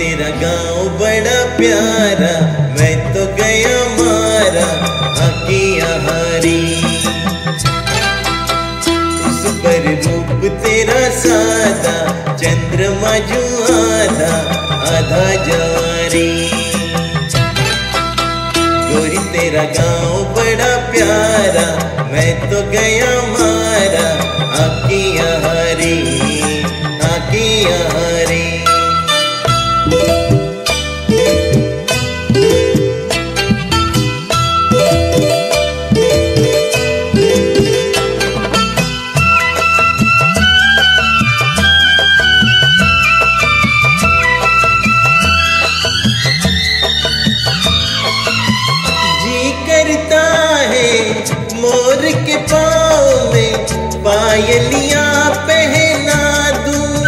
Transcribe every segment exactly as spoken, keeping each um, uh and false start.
तेरा गांव बड़ा प्यारा, मैं तो गया मारा आके हरी। उस पर रूप तेरा सादा, चंद्रमा जो आधा आधा जवारी। गोरी तेरा गांव बड़ा प्यारा, मैं तो गया मारा आके हरी आके हरी। मोर के पाँव में पायलियाँ पहना दूं,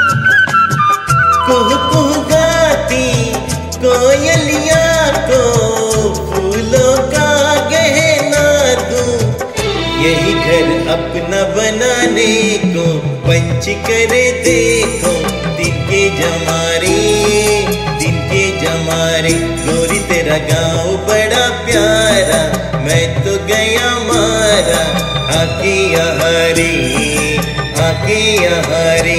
कुह कुह गाती कोयलियाँ को फूलों का गहना दूं। यही घर अपना बनाने को पंच करे देखो, दिन के जमारे दिन के जमारे। गोरी तेरा गाँव बड़ा प्यारा, मैं तो गया मारा आके हरी आके हरी।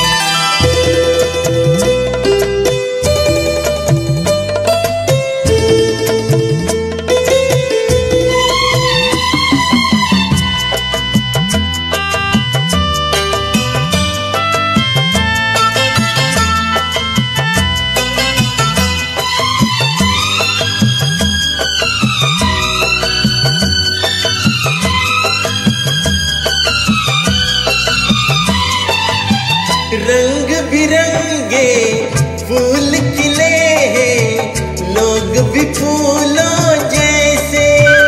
रंग बिरंगे फूल खिले हैं, लोग भी फूलों जैसे।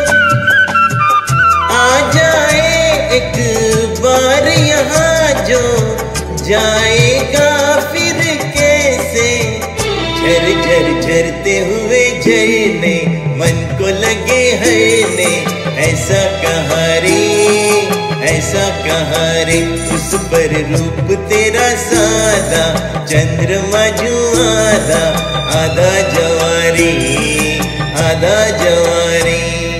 आ जाए एक बार यहाँ जो जाएगा फिर कैसे। झर झर झरते हुए झरने मन को लगे हरने, ऐसा कहाँ रे ऐसा कहाँ रे। उस पर रूप तेरा सादा, चंद्रमा जो आधा आधा जवारी आधा जवारी।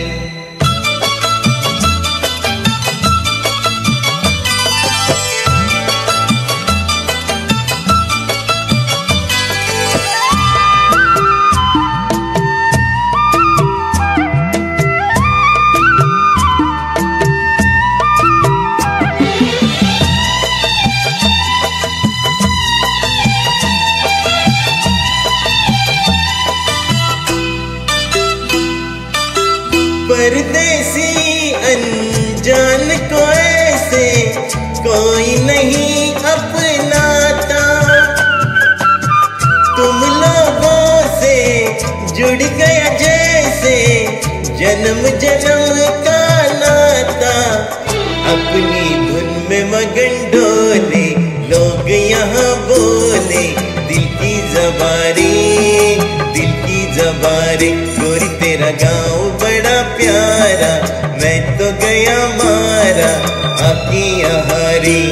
परदेसी अनजान को ऐसे कोई नहीं अपनाता, तुम लोगों से जुड़ गया जैसे जन्म जन्म का नाता। अपनी धुन में मगन डोले लोग यहाँ बोले, दिल की जबारी दिल की जबारी। गोरी तेरा गाँव बड़ा प्यारा, मैं तो गया मारा आके हरी।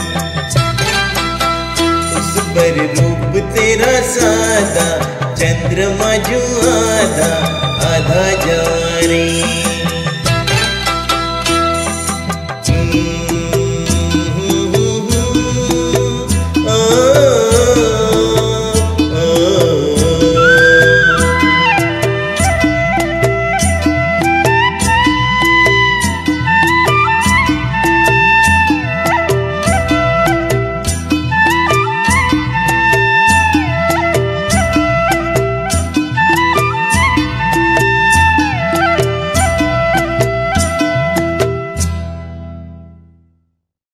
उस पर रूप तेरा सादा, चंद्रमा जो आधा आधा जवारी।